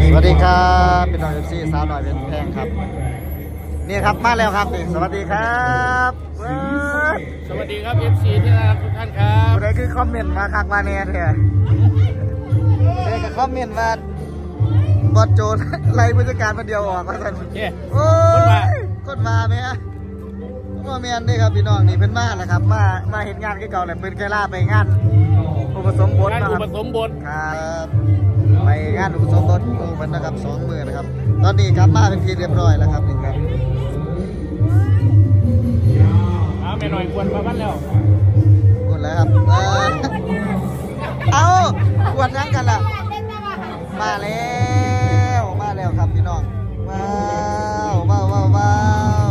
สวัสดีครับเป็นน้องFCสาวหน่อยเป็นแพงครับนี่ครับมาแล้วครับสวัสดีครับสวัสดีครับ FC ที่รักทุกท่านครับอะไรคือคอมเมนต์มาคักมาแน่เถอะเด็กคอมเมนต์มาบอสโจนไล่ผู้จัดการมาเดียวออกมาสั่นโอ้ยคนมาไหมฮะมาเมียนนี่ครับพี่น้องนี่เป็นมาแหละครับมาเห็นงานที่เก่าแหละเป็นแค่ล่าไปงานอุปสมบทนะครับอุปสมบทครับไปงานอุปสมบทดูมันนะครับ2 มื้อนะครับตอนนี้กลับมาเป็นทีเรียบร้อยแล้วครับนี่ครับไม่หน่อยควรมาบ้านแล้วกดแล้วครับเอาขวดนั่งกันล่ะมาแล้วครับพี่น้องว้าว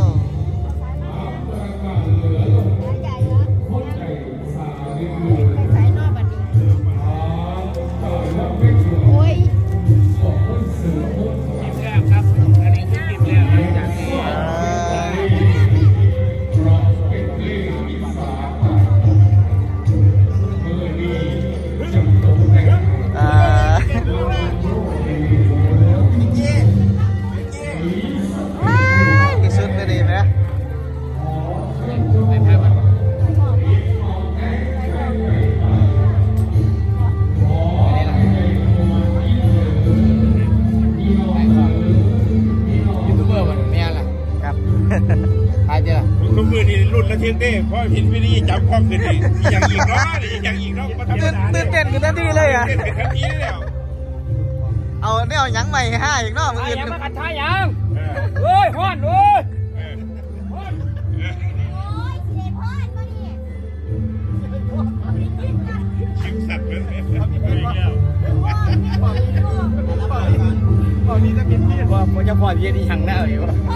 ทุกมือนี่รุ่นละเทียนเต้เพราะเห็นพี่นี่จับข้อขึ้นอีกอย่างอีกเนาะอย่างอีกเนาะมาทำตื่นเต้นกันทันทีเลยอ่ะเต้นเป็นทันทีแล้วเอาเนี่ยเอายังใหม่ให้อีกเนาะมืออื่นมาขัดท้ายยังเฮ้ยฮ้อนเฮ้ยชิมสัตว์เลยตอนนี้จะเป็นพี่ว่าผมจะปล่อยพี่ดีช่างได้หรือเปล่า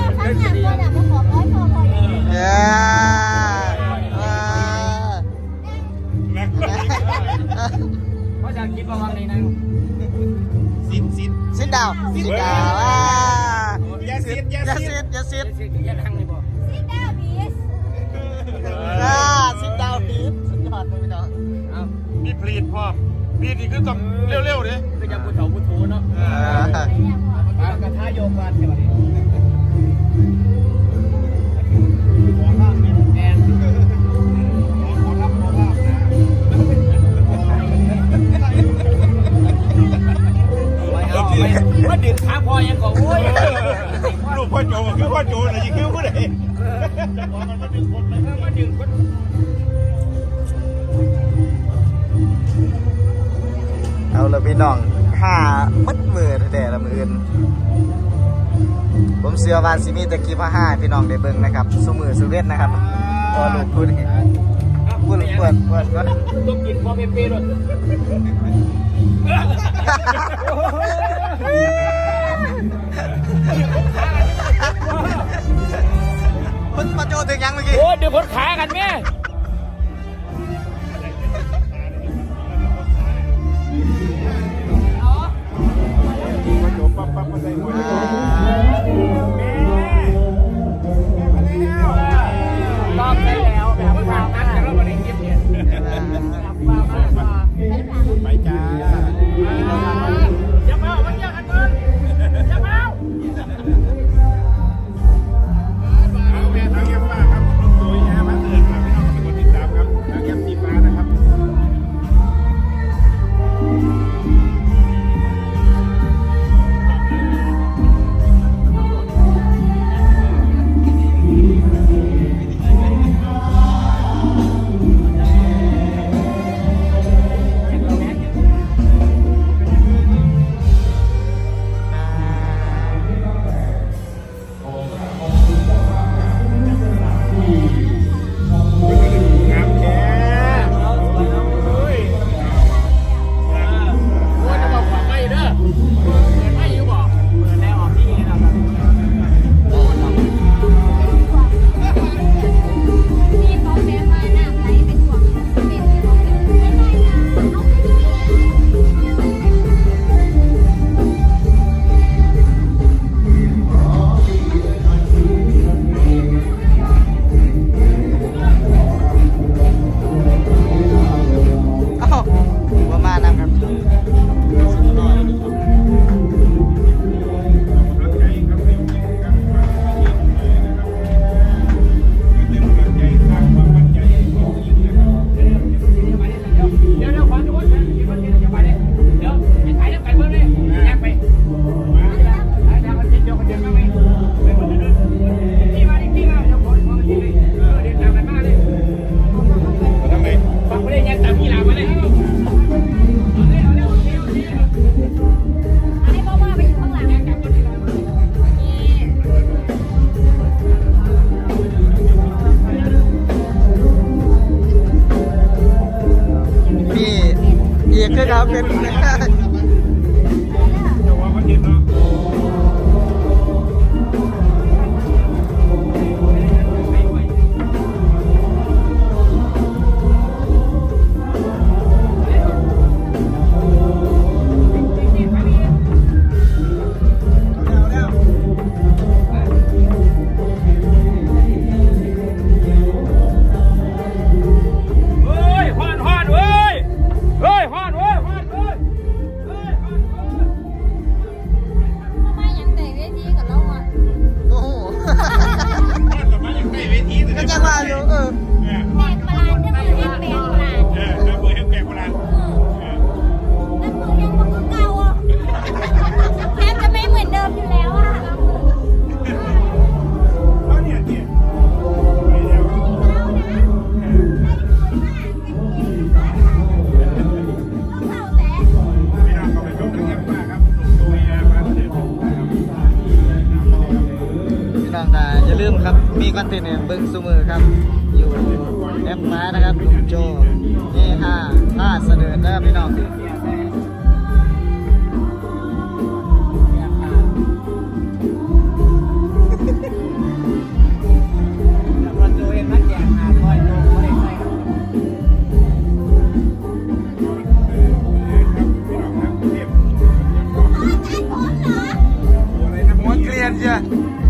เพราะจะคิดประมาณนี้นะสินดาวอย่าซิดอย่านั่งเลยบ่สินดาวพีชสุดยอดเลยพี่น้องมีผลิตพ่อมีดีคือต้องเร็วๆเลยก็จะพูดเถาพูดโถเนาะกระทะโยกกันเดี๋ยวนี้ว่าดื่มขาพอยังก่อนโอ้ยลูกพ่อโจคือพ่อโจนะยิ่งคือผู้ใดมันดึงคนเอาละพี่น้องมัดมือแต่ละมืออื่นผมเชื่อว่าสิมีตะกี้มา5พี่น้องได้เบิ่งนะครับสุมือสุเวทนะครับพอลูกพูดเปิดก็ต้องกินพอเป๊ะๆด้วยคุณมาโจถึงยังเมื่อกี้โอ้เดี๋ยวคนขากันแม่ต้องได้แล้วแบบว่าทำนัดแต่เราไม่ได้เก็บเนี่ยไปจ้าอย่าเมามันเยอะกันเกินอย่าเมาเอาแม่ทั้งยังป้าครับลูกตัวแย่มาเตือนครับพี่น้องน้องกาอย่าลืมครับมีคอนเทนต์เนี่ยเบิ้งซูมือครับอยู่แอปฟ้านะครับลุงโจผ้าเสนอนะครับพี่น้องหัวเกลียนจ้ะ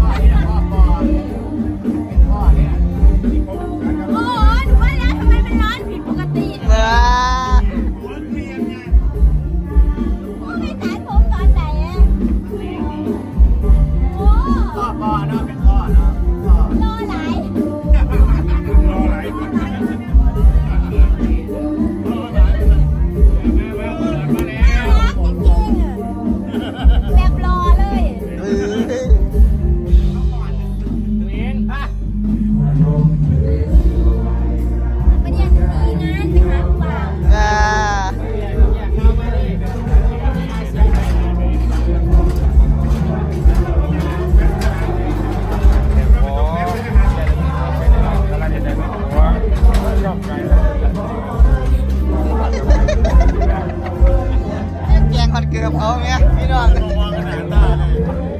เกือบเขาไหมพี่น้องมองกันหนาตาเลย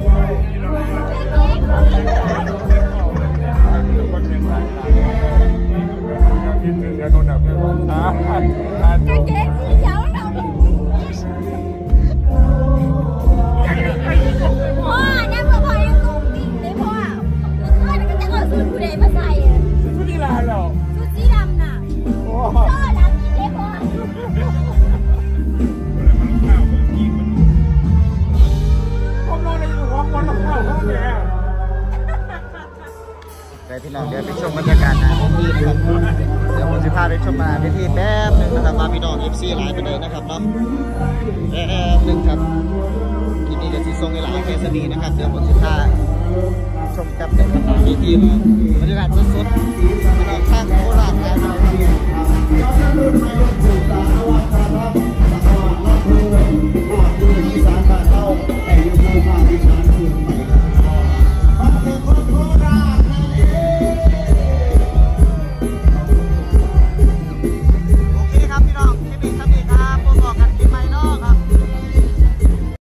กางเกงสีเขียวเราพ่อเนี่ยพ่อยังตุ้งติ้งเลยพ่อเพื่อนก็จะเอาสูตรผู้ใดมาใส่ชุดสีดำหรอชุดสีดำน่ะพ่อดำนี่เลยพ่อแต่พี่น้องเดี๋ยวไปชมบรรยากาศนะที่นะครับเดี๋ยวผมจะพาไปชมมาไปที่แป๊บนึงนะครับมาพี่น้อง FC หลายไปเลยนะครับเนาะแป๊บนึงครับที่นี่จะซีทรงเวลาแค่สนีนะครับเดี๋ยวผมจะพาชมกับเด็กต่างๆที่ทีมบรรยากาศสดๆพี่น้อง